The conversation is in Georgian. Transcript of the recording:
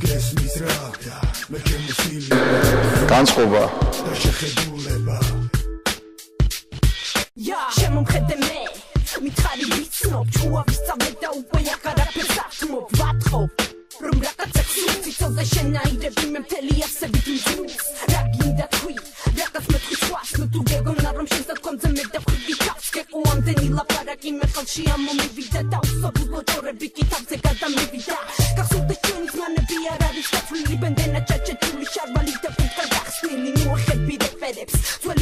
განწყობა შემომხედე მე მითხარი ვიცნობ ჩუავის წავე და უკვე აღარაფერს ართმობ ვათხოვ რომ რაღაცა ცუციცოზე შენაირები მე მთელი ასებით მძულს რა გინდა თქვი რაღაც მეთქვი შვას ნუ თუ გეგონა რომ შენს თქვენზე მე დავხვდი ჩავს გეყუამდენი ლაპარაკი მე ხელში ამომივიდა და უსაბულო ჭორები კითაბზე გადამივიდა გახსოვდა ჩვენი ზმანები არ არის გაწვლილი ბენდენა ჩაჩეთული შარვალი და პუტკა გახსნილი მოახები რეფერებს